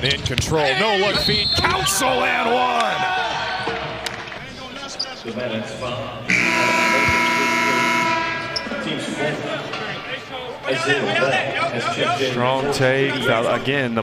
And in control, no look feed, counsel and one. Strong take, again.